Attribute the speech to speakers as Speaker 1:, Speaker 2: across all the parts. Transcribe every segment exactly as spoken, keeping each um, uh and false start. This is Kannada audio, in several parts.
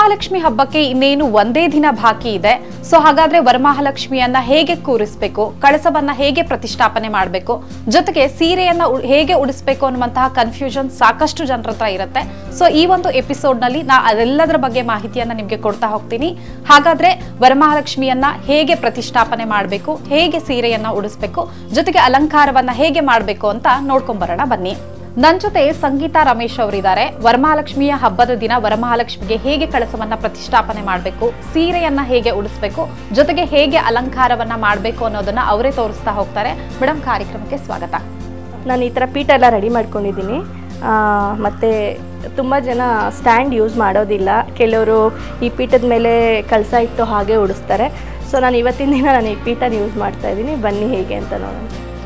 Speaker 1: ವರಮಹಾಲಕ್ಷ್ಮಿ ಹಬ್ಬಕ್ಕೆ ಇನ್ನೇನು ಒಂದೇ ದಿನ ಬಾಕಿ ಇದೆ. ಸೊ ಹಾಗಾದ್ರೆ ವರಮಹಾಲಕ್ಷ್ಮಿಯನ್ನ ಹೇಗೆ ಕೂರಿಸಬೇಕು, ಕಳಸವನ್ನ ಹೇಗೆ ಪ್ರತಿಷ್ಠಾಪನೆ ಮಾಡಬೇಕು, ಜೊತೆಗೆ ಸೀರೆಯನ್ನ ಹೇಗೆ ಉಡಿಸಬೇಕು ಅನ್ನುವಂತಹ ಕನ್ಫ್ಯೂಷನ್ ಸಾಕಷ್ಟು ಜನರ ಹತ್ರ ಇರುತ್ತೆ. ಸೊ ಈ ಒಂದು ಎಪಿಸೋಡ್ ನಲ್ಲಿ ನಾ ಅದೆಲ್ಲದರ ಬಗ್ಗೆ ಮಾಹಿತಿಯನ್ನ ನಿಮಗೆ ಕೊಡ್ತಾ ಹೋಗ್ತೀನಿ. ಹಾಗಾದ್ರೆ ವರಮಹಾಲಕ್ಷ್ಮಿಯನ್ನ ಹೇಗೆ ಪ್ರತಿಷ್ಠಾಪನೆ ಮಾಡಬೇಕು, ಹೇಗೆ ಸೀರೆಯನ್ನ ಉಡಿಸಬೇಕು, ಜೊತೆಗೆ ಅಲಂಕಾರವನ್ನ ಹೇಗೆ ಮಾಡಬೇಕು ಅಂತ ನೋಡ್ಕೊಂಡ್ ಬರೋಣ ಬನ್ನಿ. ನನ್ನ ಜೊತೆ ಸಂಗೀತ ರಮೇಶ್ ಅವರಿದ್ದಾರೆ. ವರಮಹಾಲಕ್ಷ್ಮಿಯ ಹಬ್ಬದ ದಿನ ವರಮಹಾಲಕ್ಷ್ಮಿಗೆ ಹೇಗೆ ಕಳಸವನ್ನ ಪ್ರತಿಷ್ಠಾಪನೆ ಮಾಡಬೇಕು, ಸೀರೆಯನ್ನ ಹೇಗೆ ಉಡಿಸಬೇಕು, ಜೊತೆಗೆ ಹೇಗೆ ಅಲಂಕಾರವನ್ನ ಮಾಡಬೇಕು ಅನ್ನೋದನ್ನ ಅವರೇ ತೋರಿಸ್ತಾ ಹೋಗ್ತಾರೆ. ಮೇಡಮ್, ಕಾರ್ಯಕ್ರಮಕ್ಕೆ ಸ್ವಾಗತ.
Speaker 2: ನಾನು ಈ ಥರ ಪೀಠ ಎಲ್ಲ ರೆಡಿ ಮಾಡ್ಕೊಂಡಿದ್ದೀನಿ. ಮತ್ತು ತುಂಬ ಜನ ಸ್ಟ್ಯಾಂಡ್ ಯೂಸ್ ಮಾಡೋದಿಲ್ಲ, ಕೆಲವರು ಈ ಪೀಠದ ಮೇಲೆ ಕಳಸ ಇಟ್ಟು ಹಾಗೆ ಉಡಿಸ್ತಾರೆ. ಸೊ ನಾನು ಇವತ್ತಿನ ದಿನ ನಾನು ಈ ಪೀಠನ ಯೂಸ್ ಮಾಡ್ತಾಯಿದ್ದೀನಿ. ಬನ್ನಿ ಹೇಗೆ ಅಂತ ನೋಡೋಣ.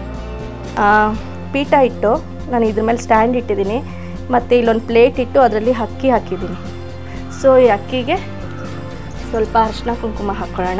Speaker 2: ಪೀಠ ಇಟ್ಟು ನಾನು ಇದ್ರ ಮೇಲೆ ಸ್ಟ್ಯಾಂಡ್ ಇಟ್ಟಿದ್ದೀನಿ, ಮತ್ತು ಇಲ್ಲೊಂದು ಪ್ಲೇಟ್ ಇಟ್ಟು ಅದರಲ್ಲಿ ಅಕ್ಕಿ ಹಾಕಿದ್ದೀನಿ. ಸೊ ಈ ಅಕ್ಕಿಗೆ ಸ್ವಲ್ಪ ಅರಿಶಿನ ಕುಂಕುಮ ಹಾಕ್ಕೊಳ್ಳೋಣ.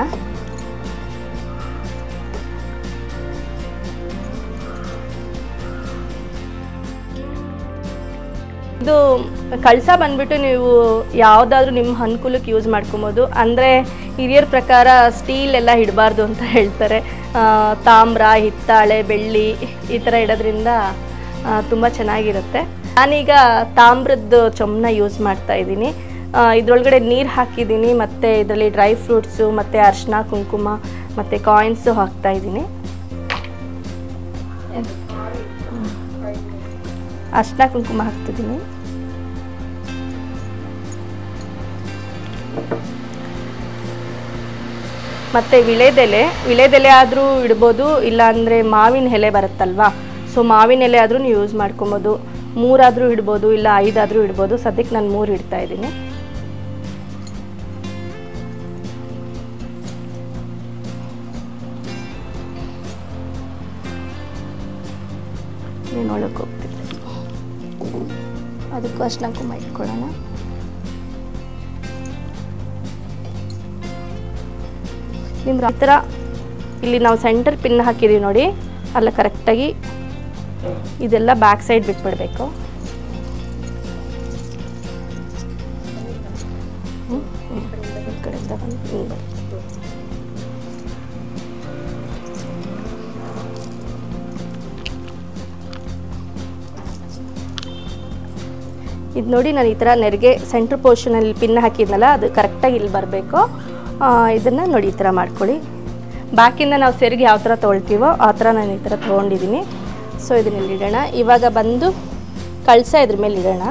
Speaker 2: ಇದು ಕಳಸ ಬಂದುಬಿಟ್ಟು ನೀವು ಯಾವುದಾದ್ರೂ ನಿಮ್ಮ ಅನುಕೂಲಕ್ಕೆ ಯೂಸ್ ಮಾಡ್ಕೊಬೋದು. ಅಂದರೆ ಹಿರಿಯರ ಪ್ರಕಾರ ಸ್ಟೀಲ್ ಎಲ್ಲ ಇಡಬಾರ್ದು ಅಂತ ಹೇಳ್ತಾರೆ. ತಾಮ್ರ, ಹಿತ್ತಾಳೆ, ಬೆಳ್ಳಿ ಈ ಥರ ಇಡೋದ್ರಿಂದ ತುಂಬ ಚೆನ್ನಾಗಿರುತ್ತೆ. ನಾನೀಗ ತಾಮ್ರದ್ದು ಚೊಂಬನ್ನ ಯೂಸ್ ಮಾಡ್ತಾ ಇದ್ದೀನಿ. ಇದರೊಳಗಡೆ ನೀರು ಹಾಕಿದ್ದೀನಿ, ಮತ್ತು ಇದರಲ್ಲಿ ಡ್ರೈ ಫ್ರೂಟ್ಸು ಮತ್ತು ಅರಿಶಿನ ಕುಂಕುಮ ಮತ್ತು ಕಾಯಿನ್ಸು ಹಾಕ್ತಾಯಿದ್ದೀನಿ. ಅರಿಶಿನ ಕುಂಕುಮ ಹಾಕ್ತಿದ್ದೀನಿ. ಮತ್ತು ವಿಳೆದೆಲೆ ವಿಳೆದೆಲೆ ಆದರೂ ಇಡ್ಬೋದು, ಇಲ್ಲಾಂದರೆ ಮಾವಿನ ಎಲೆ ಬರುತ್ತಲ್ವಾ, ಸೊ ಮಾವಿನ ಎಲೆ ಆದರೂ ನೀವು ಯೂಸ್ ಮಾಡ್ಕೊಬೋದು. ಮೂರಾದರೂ ಇಡ್ಬೋದು, ಇಲ್ಲ ಐದಾದರೂ ಇಡ್ಬೋದು. ಸದ್ಯಕ್ಕೆ ನಾನು ಮೂರು ಇಡ್ತಾ ಇದ್ದೀನಿ. ನೀನೊಳಗೆ ಹೋಗ್ತಿದ್ದೆ, ಅದಕ್ಕೂ ಅರಿಶಿನ ಕುಂಕುಮ ಇಟ್ಕೊಳ್ಳೋಣ. ನಿಮ್ಮ ಹತ್ರ ಇಲ್ಲಿ ನಾವು ಸೆಂಟರ್ ಪಿನ್ ಹಾಕಿದ್ದೀವಿ ನೋಡಿ, ಅಲ್ಲ ಕರೆಕ್ಟಾಗಿ ಇದೆಲ್ಲ ಬ್ಯಾಕ್ ಸೈಡ್ ಬಿಟ್ಬಿಡ್ಬೇಕು. ಇದು ನೋಡಿ, ನಾನು ಈ ಥರ ನೆರಿಗೆ ಸೆಂಟ್ರ್ ಪೋರ್ಷನಲ್ಲಿ ಪಿನ್ ಹಾಕಿದ್ನಲ್ಲ, ಅದು ಕರೆಕ್ಟಾಗಿ ಇಲ್ಲಿ ಬರಬೇಕು. ಇದನ್ನು ನೋಡಿ ಈ ಥರ ಮಾಡ್ಕೊಳ್ಳಿ. ಬ್ಯಾಕಿಂದ ನಾವು ಸೆರಿಗೆ ಯಾವ ಥರ ತೊಗೊಳ್ತೀವೋ ಆ ಥರ ನಾನು ಈ ಥರ ತೊಗೊಂಡಿದ್ದೀನಿ. ಸೊ ಇದನ್ನಲ್ಲಿ ಇಡೋಣ. ಇವಾಗ ಬಂದು ಕಳಸ ಇದ್ರ ಮೇಲೆ ಇಡೋಣ.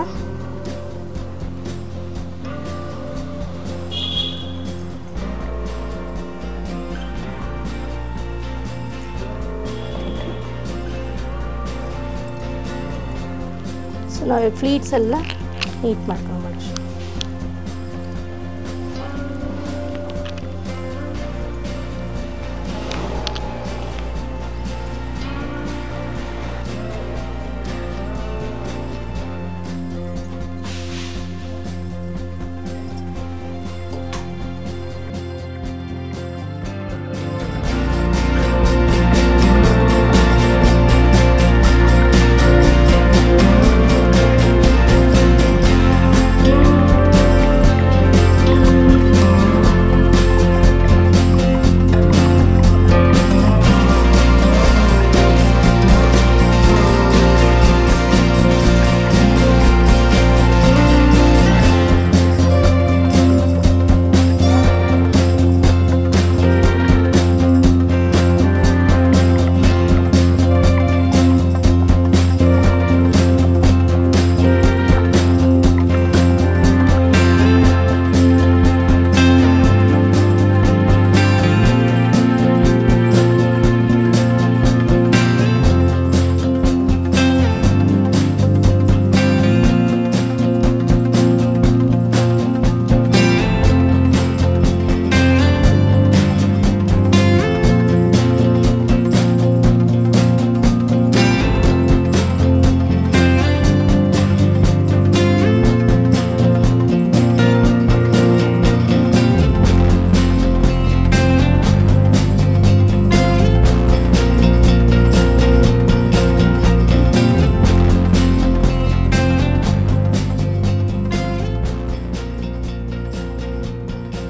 Speaker 2: ಸೊ ನಾವು ಫ್ಲೀಟ್ಸ್ ಎಲ್ಲ ನೀಟ್ ಮಾಡ್ಕೊಂಡು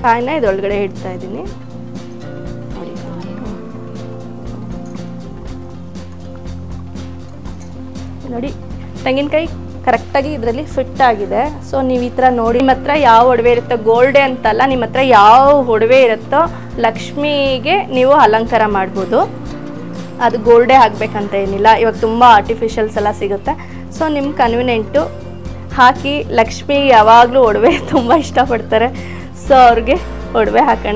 Speaker 2: ಕಾಯಿನ ಇದರೊಳಗಡೆ ಇಡ್ತಾ ಇದ್ದೀನಿ. ನೋಡಿ ತೆಂಗಿನಕಾಯಿ ಕರೆಕ್ಟಾಗಿ ಇದರಲ್ಲಿ ಫಿಟ್ ಆಗಿದೆ. ಸೊ ನೀವು ಈ ಥರ ನೋಡಿ, ನಿಮ್ಮ ಹತ್ರ ಯಾವ ಒಡವೆ ಇರುತ್ತೋ, ಗೋಲ್ಡೆ ಅಂತಲ್ಲ, ನಿಮ್ಮ ಹತ್ರ ಯಾವ ಒಡವೆ ಇರುತ್ತೋ ಲಕ್ಷ್ಮಿಗೆ ನೀವು ಅಲಂಕಾರ ಮಾಡ್ಬೋದು. ಅದು ಗೋಲ್ಡೇ ಆಗಬೇಕಂತ ಏನಿಲ್ಲ. ಇವಾಗ ತುಂಬ ಆರ್ಟಿಫಿಷಿಯಲ್ಸ್ ಎಲ್ಲ ಸಿಗುತ್ತೆ. ಸೊ ನಿಮ್ಮ ಕನ್ವಿನೆಂಟು ಹಾಕಿ. ಲಕ್ಷ್ಮಿ ಯಾವಾಗಲೂ ಒಡವೆ ತುಂಬ ಇಷ್ಟಪಡ್ತಾರೆ. ಸೊ ಅವ್ರಿಗೆ ಒಡವೆ ಹಾಕೋಣ.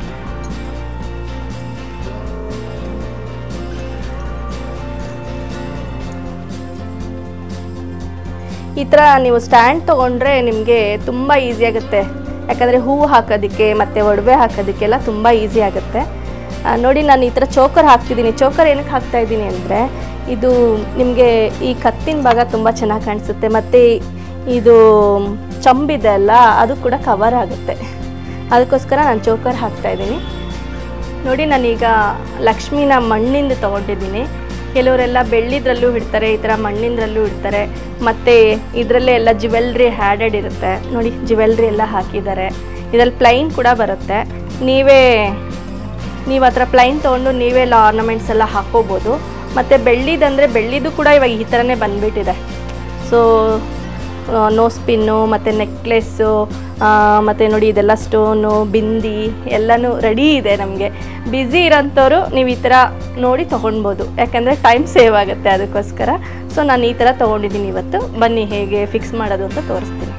Speaker 2: ಈ ಥರ ನೀವು ಸ್ಟ್ಯಾಂಡ್ ತೊಗೊಂಡ್ರೆ ನಿಮಗೆ ತುಂಬ ಈಸಿ ಆಗುತ್ತೆ. ಯಾಕಂದರೆ ಹೂವು ಹಾಕೋದಕ್ಕೆ ಮತ್ತು ಒಡವೆ ಹಾಕೋದಕ್ಕೆಲ್ಲ ತುಂಬ ಈಸಿ ಆಗುತ್ತೆ. ನೋಡಿ ನಾನು ಈ ಥರ ಚೋಕರ್ ಹಾಕ್ತಿದ್ದೀನಿ. ಚೋಕರ್ ಏನಕ್ಕೆ ಹಾಕ್ತಾಯಿದ್ದೀನಿ ಅಂದರೆ ಇದು ನಿಮಗೆ ಈ ಕತ್ತಿನ ಭಾಗ ತುಂಬ ಚೆನ್ನಾಗಿ ಕಾಣಿಸುತ್ತೆ. ಮತ್ತು ಇದು ಚಂಬಿದೆ ಅಲ್ಲ, ಅದು ಕೂಡ ಕವರ್ ಆಗುತ್ತೆ. ಅದಕ್ಕೋಸ್ಕರ ನಾನು ಚೋಕರ್ ಹಾಕ್ತಾಯಿದ್ದೀನಿ. ನೋಡಿ ನಾನೀಗ ಲಕ್ಷ್ಮಿನ ಮಣ್ಣಿಂದ ತೊಗೊಂಡಿದ್ದೀನಿ. ಕೆಲವರೆಲ್ಲ ಬೆಳ್ಳಿದ್ರಲ್ಲೂ ಇಡ್ತಾರೆ, ಈ ಥರ ಮಣ್ಣಿಂದ್ರಲ್ಲೂ ಇಡ್ತಾರೆ. ಮತ್ತು ಇದರಲ್ಲೇ ಎಲ್ಲ ಜ್ಯುವೆಲ್ರಿ ಹ್ಯಾಡೆಡ್ ಇರುತ್ತೆ. ನೋಡಿ ಜ್ಯುವೆಲ್ರಿ ಎಲ್ಲ ಹಾಕಿದ್ದಾರೆ. ಇದರಲ್ಲಿ ಪ್ಲೈನ್ ಕೂಡ ಬರುತ್ತೆ. ನೀವೇ ನೀವು ಆ ಥರ ಪ್ಲೈನ್ ತೊಗೊಂಡು ನೀವೇ ಎಲ್ಲ ಆರ್ನಮೆಂಟ್ಸ್ ಎಲ್ಲ ಹಾಕ್ಕೋಬೋದು. ಮತ್ತು ಬೆಳ್ಳಿದಂದರೆ ಬೆಳ್ಳಿದು ಕೂಡ ಇವಾಗ ಈ ಥರನೇ ಬಂದುಬಿಟ್ಟಿದೆ. ಸೊ ನೋಸ್ ಪಿನ್ನು ಮತ್ತು ನೆಕ್ಲೆಸ್ಸು ಮತ್ತು ನೋಡಿ ಇದೆಲ್ಲ ಸ್ಟೋನು, ಬಿಂದಿ ಎಲ್ಲನೂ ರೆಡಿ ಇದೆ. ನಮಗೆ ಬ್ಯುಸಿ ಇರೋಂಥವ್ರು ನೀವು ಈ ಥರ ನೋಡಿ ತೊಗೊಳ್ಬೋದು. ಯಾಕಂದರೆ ಟೈಮ್ ಸೇವ್ ಆಗುತ್ತೆ, ಅದಕ್ಕೋಸ್ಕರ. ಸೊ ನಾನು ಈ ಥರ ತೊಗೊಂಡಿದ್ದೀನಿ ಇವತ್ತು. ಬನ್ನಿ ಹೇಗೆ ಫಿಕ್ಸ್ ಮಾಡೋದು ಅಂತ ತೋರಿಸ್ತೀನಿ.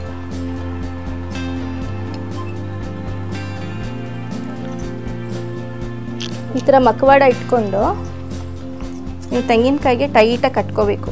Speaker 2: ಈ ಥರ ಮಕವಾಡ ಇಟ್ಕೊಂಡು ನೀವು ತೆಂಗಿನಕಾಯಿಗೆ ಟೈಟಾಗಿ ಕಟ್ಕೋಬೇಕು.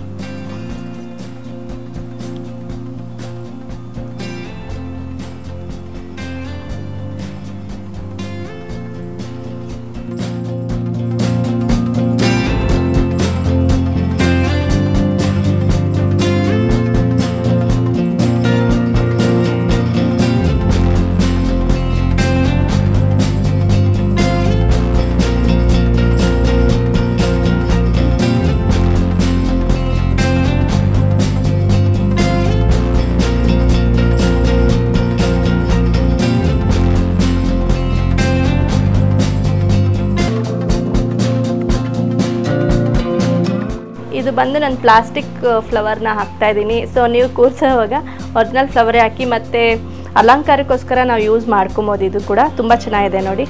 Speaker 2: ಇದು ಬಂದು ನಾನು ಪ್ಲಾಸ್ಟಿಕ್ ಫ್ಲವರ್ನ ಹಾಕ್ತಾ ಇದ್ದೀನಿ. ಸೊ ನೀವು ಕೂರಿಸೋವಾಗ ಒರಿಜಿನಲ್ ಫ್ಲವರೇ ಹಾಕಿ. ಮತ್ತು ಅಲಂಕಾರಕ್ಕೋಸ್ಕರ ನಾವು ಯೂಸ್ ಮಾಡ್ಕೊಬೋದು. ಇದು ಕೂಡ ತುಂಬ ಚೆನ್ನಾಗಿದೆ ನೋಡಿ.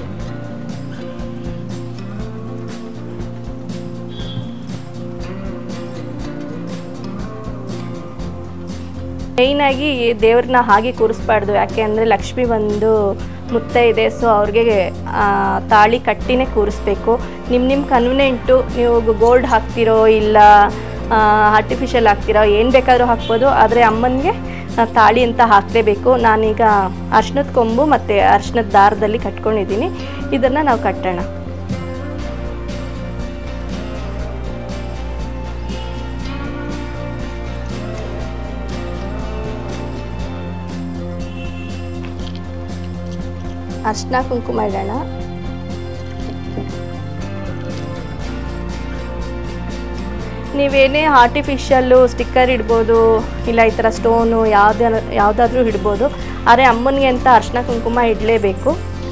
Speaker 2: ಮೇಯ್ನಾಗಿ ದೇವ್ರನ್ನ ಹಾಗೆ ಕೂರಿಸ್ಬಾರ್ದು. ಯಾಕೆ ಅಂದರೆ ಲಕ್ಷ್ಮಿ ಒಂದು ಮುತ್ತೆ ಇದೆ. ಸೊ ಅವ್ರಿಗೆ ತಾಳಿ ಕಟ್ಟಿನೇ ಕೂರಿಸ್ಬೇಕು. ನಿಮ್ಮ ನಿಮ್ಮ ಕನ್ವಿನೆಂಟು ನೀವು ಗೋಲ್ಡ್ ಹಾಕ್ತಿರೋ ಇಲ್ಲ ಆರ್ಟಿಫಿಷಿಯಲ್ ಹಾಕ್ತಿರೋ ಏನು ಬೇಕಾದರೂ ಹಾಕ್ಬೋದು. ಆದರೆ ಅಮ್ಮನಿಗೆ ತಾಳಿ ಅಂತ ಹಾಕಲೇಬೇಕು. ನಾನೀಗ ಅರ್ಶಿನದ ಕೊಂಬು ಮತ್ತು ಅರ್ಶಿನದ ದಾರದಲ್ಲಿ ಕಟ್ಕೊಂಡಿದ್ದೀನಿ. ಇದನ್ನು ನಾವು ಕಟ್ಟೋಣ. ಅರ್ಶಿನ ಕುಂಕುಮ ಇಡೋಣ. ನೀವೇನೇ ಆರ್ಟಿಫಿಷಿಯಲ್ಲು ಸ್ಟಿಕ್ಕರ್ ಇಡ್ಬೋದು, ಇಲ್ಲ ಈ ಥರ ಸ್ಟೋನು ಯಾವುದೇ ಯಾವುದಾದ್ರೂ ಇಡ್ಬೋದು. ಆದರೆ ಅಮ್ಮನಿಗೆ ಅಂತ ಅರ್ಶಿನ ಕುಂಕುಮ ಇಡಲೇಬೇಕು.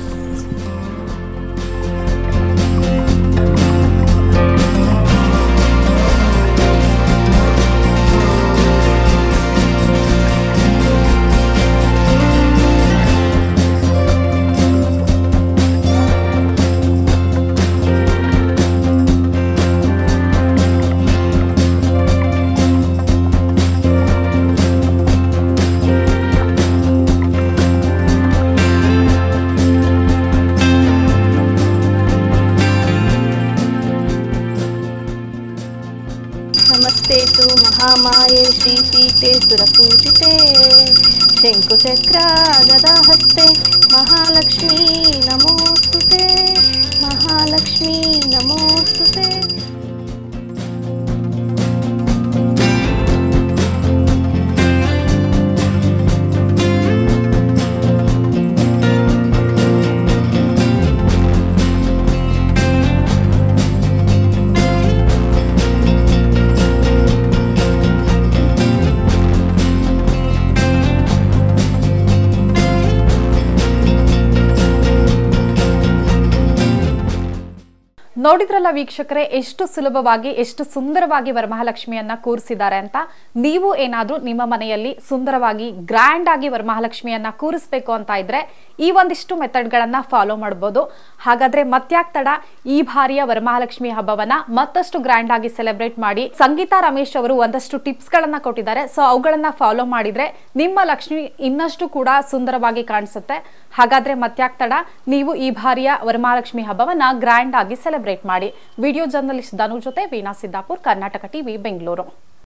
Speaker 2: नमस्तेतु महामाये श्रीपीठे सुरपूजिते शंकुचक्र गदाहस्ते महालक्ष्मी नमोस्तुते महालक्ष्मी नमोस्तुते।
Speaker 1: ನೋಡಿದ್ರಲ್ಲ ವೀಕ್ಷಕರೇ, ಎಷ್ಟು ಸುಲಭವಾಗಿ ಎಷ್ಟು ಸುಂದರವಾಗಿ ವರಮಹಾಲಕ್ಷ್ಮಿಯನ್ನ ಕೂರಿಸಿದ್ದಾರೆ ಅಂತ. ನೀವು ಏನಾದ್ರೂ ನಿಮ್ಮ ಮನೆಯಲ್ಲಿ ಸುಂದರವಾಗಿ ಗ್ರ್ಯಾಂಡ್ ಆಗಿ ವರಮಹಾಲಕ್ಷ್ಮಿಯನ್ನ ಕೂರಿಸಬೇಕು ಅಂತ ಇದ್ರೆ ಈ ಒಂದಿಷ್ಟು ಮೆಥಡ್ ಗಳನ್ನ ಫಾಲೋ ಮಾಡಬಹುದು. ಹಾಗಾದ್ರೆ ಮತ್ಯಾಕ್ ತಡ, ಈ ಬಾರಿಯ ವರಮಹಾಲಕ್ಷ್ಮಿ ಹಬ್ಬವನ್ನ ಮತ್ತಷ್ಟು ಗ್ರ್ಯಾಂಡ್ ಆಗಿ ಸೆಲೆಬ್ರೇಟ್ ಮಾಡಿ. ಸಂಗೀತಾ ರಮೇಶ್ ಅವರು ಒಂದಷ್ಟು ಟಿಪ್ಸ್ ಗಳನ್ನ ಕೊಟ್ಟಿದ್ದಾರೆ. ಸೊ ಅವುಗಳನ್ನ ಫಾಲೋ ಮಾಡಿದ್ರೆ ನಿಮ್ಮ ಲಕ್ಷ್ಮಿ ಇನ್ನಷ್ಟು ಕೂಡ ಸುಂದರವಾಗಿ ಕಾಣಿಸುತ್ತೆ. ಹಾಗಾದ್ರೆ ಮತ್ಯಾಕ್ ತಡ, ನೀವು ಈ ಬಾರಿಯ ವರಮಹಾಲಕ್ಷ್ಮಿ ಹಬ್ಬವನ್ನ ಗ್ರ್ಯಾಂಡ್ ಆಗಿ ಸೆಲೆಬ್ರೇಟ್ ಮಾಡಿ. ವಿಡಿಯೋ ಜರ್ನಲಿಸ್ಟ್ ಧನು ಜೊತೆ ವೀಣಾ ಸಿದ್ದಾಪುರ್, ಕರ್ನಾಟಕ ಟಿವಿ, ಬೆಂಗಳೂರು.